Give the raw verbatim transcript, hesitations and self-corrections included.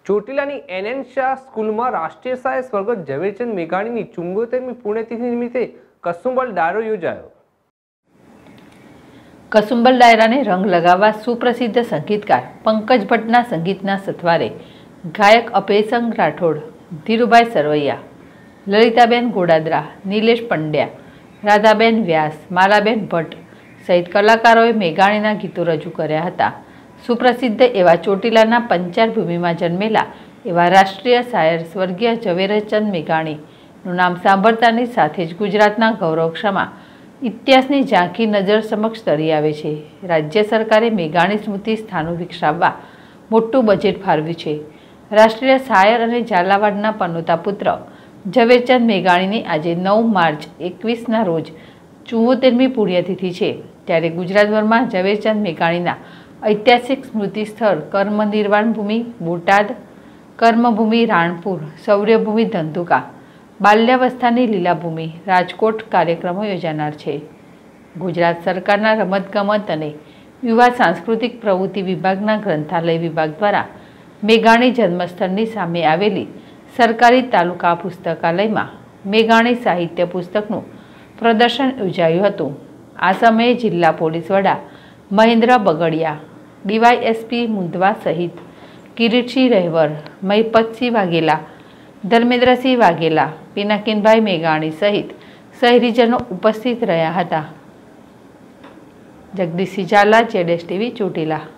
ચોટીલાની N N Shah સ્કૂલમાં રાષ્ટ્રીય સહાય સ્વર્ગસ્થ ઝવેરચંદ મેઘાણીની ચુંબોતેરમી પુણ્યતિથિ નિમિત્તે કસુંબલ ડાયરો યોજાયો। કસુંબલ ડાયરાને રંગ લગાવવા સુપ્રસિદ્ધ સંગીતકાર પંકજ ભટ્ટના સંગીતના સથવારે ગાયક અભયસંગ રાઠોડ, ધીરુભાઈ સરવૈયા, લલિતાબેન ગોડાદરા, નિલેશ પંડ્યા, રાધાબેન વ્યાસ, માલાબેન ભટ્ટ સહિત કલાકારોએ મેઘાણીના ગીતો રજૂ કર્યા હતા। સુપ્રસિદ્ધ એવા ચોટીલાના પંચાર ભૂમિમાં જન્મેલા એવા રાષ્ટ્રીય શાયર સ્વર્ગીય ઝવેરચંદ મેઘાણીનું નામ સાંભળતાની સાથે જ ગુજરાતના ગૌરવક્ષમા ઇતિહાસની ઝાંખી નજર સમક્ષ તરી આવે છે। રાજ્ય સરકારે મેઘાણી સ્મૃતિ સ્થાનો વિકસાવવા મોટું બજેટ ફાળવ્યું છે। રાષ્ટ્રીય શાયર અને ઝાલાવાડના પનોતા પુત્ર ઝવેરચંદ મેઘાણીની આજે નવ માર્ચ એકવીસના રોજ ચુંવોતેરમી પુણ્યતિથિ છે, ત્યારે ગુજરાતભરમાં ઝવેરચંદ મેઘાણીના ઐતિહાસિક સ્મૃતિ સ્થળ કર્મ નિર્વાણ ભૂમિ બોટાદ, કર્મભૂમિ રાણપુર, શૌર્યભૂમિ ધંધુકા, બાલ્યાવસ્થાની લીલાભૂમિ રાજકોટ કાર્યક્રમો યોજાનાર છે। ગુજરાત સરકારના રમતગમત અને યુવા સાંસ્કૃતિક પ્રવૃત્તિ વિભાગના ગ્રંથાલય વિભાગ દ્વારા મેઘાણી જન્મસ્થળની સામે આવેલી સરકારી તાલુકા પુસ્તકાલયમાં મેઘાણી સાહિત્ય પુસ્તકનું પ્રદર્શન યોજાયું હતું। આ સમયે જિલ્લા પોલીસ વડા મહેન્દ્ર બગડિયા, ડીવાય એસપી મુંદવા સહિત કિરીટસિંહ રહેવર, મહિપતસિંહ વાઘેલા, ધર્મેન્દ્રસિંહ વાઘેલા, પિનાકીનભાઈ મેઘાણી સહિત શહેરીજનો ઉપસ્થિત રહ્યા હતા। જગદીશસિંહ ઝાલા, જેડેશ ટીવી, ચોટીલા।